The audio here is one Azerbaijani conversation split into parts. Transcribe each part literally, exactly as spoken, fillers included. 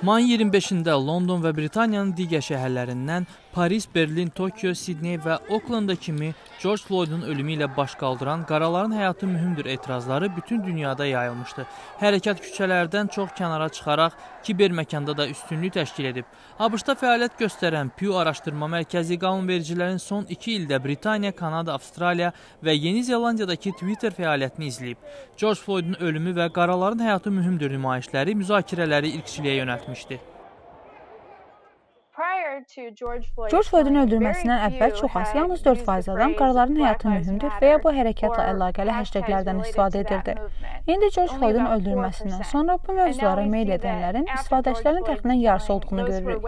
Mayın iyirmi beşində London və Britaniyanın digər şəhərlərindən Paris, Berlin, Tokyo, Sidney və Oakland kimi George Floyd'un ölümü ilə baş qaldıran qaraların həyatı mühümdür etirazları bütün dünyada yayılmışdı. Hərəkət küçələrdən çox kənara çıxaraq kiber məkanda da üstünlük təşkil edib. ABŞ-da fəaliyyət göstərən Pew Araşdırma Mərkəzi qanunvericilərin son iki ildə Britaniya, Kanada, Avstraliya və Yeni Zelandiyadakı Twitter fəaliyyətini izləyib. George Floyd'un ölümü və qaraların həyatı mühümdür nümayişləri müzakirələri irqçiliyə yönəltmişdi. George Floyd'un öldürməsindən əvvəl çox az, yalnız dörd faiz adam qaraların həyatı mühümdür və ya bu hərəkətlə əlaqəli hashtaglərdən istifadə edirdi. İndi George Floyd'un öldürməsindən sonra bu mövzulara meyl edənlərin istifadəçilərin təxminən yarısı olduğunu görürük.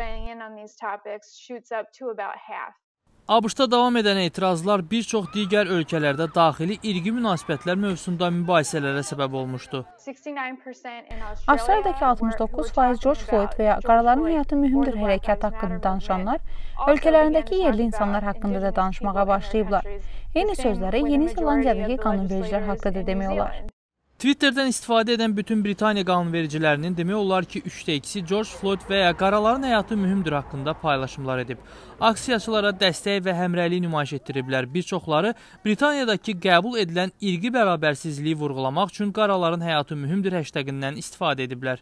ABŞ-da davam edən etirazlar bir çox digər ölkələrdə daxili irqi münasibətlər mövzusunda mübahisələrə səbəb olmuşdu. Avstraliyadakı altmış doqquz faiz George Floyd və ya qaraların həyatı mühümdür hərəkət haqqında danışanlar, ölkələrindəki yerli insanlar haqqında da danışmağa başlayıblar. Eyni sözləri Yeni Zelandiyadakı qanunvericilər haqqında da demək olar. Twitterdən istifadə edən bütün Britaniya qanunvericilərinin demək olar ki, üçdə ikisi George Floyd və ya qaraların həyatı mühümdür haqqında paylaşımlar edib. Aksiyaçılara dəstək və həmrəylik nümayiş etdiriblər. Bir çoxları Britaniyadakı qəbul edilən irqi bərabərsizliyi vurğulamaq üçün qaraların həyatı mühümdür hashtagından istifadə ediblər.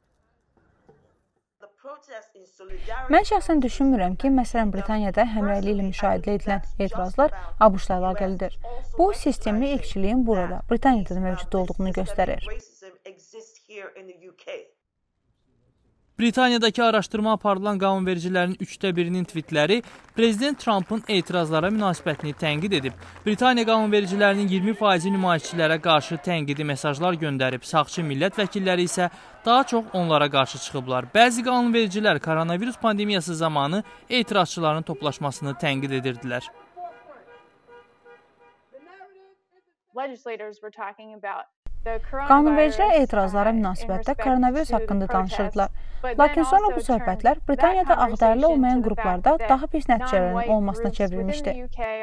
Mən şəxsən düşünmürəm ki, məsələn, Britaniyada həmrəylik ilə müşahidə edilən etirazlar ABŞ-la əlaqəlidir. Bu, sistemli irqçiliyin burada, Britaniyada da mövcud olduğunu göstərir. Britaniyadakı araşdırma aparılan qanunvericilərin üçdə birinin tweetləri Prezident Trump'ın etirazlara münasibətini tənqid edib. Britaniya qanunvericilərinin iyirmi faizi nümayişçilərə qarşı tənqidi mesajlar göndərib. Sağçı millət vəkilləri isə daha çox onlara qarşı çıxıblar. Bəzi qanunvericilər koronavirus pandemiyası zamanı etirazçıların toplaşmasını tənqid edirdilər. Qanunvericilər etirazlara münasibətdə koronavirus haqqında danışırdılar. Lakin sonra bu söhbətlər Britaniyada ağdərli olmayan qruplarda daha pis nəticələrin olmasına çevrilmişdi.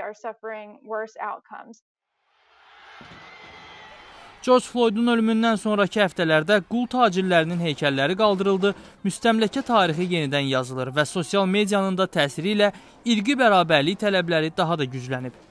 George Floyd'un ölümündən sonraki həftələrdə qul tacirlərinin heykəlləri qaldırıldı, müstəmləkə tarixi yenidən yazılır və sosial medianın da təsiri ilə irqi bərabərlik tələbləri daha da güclənib.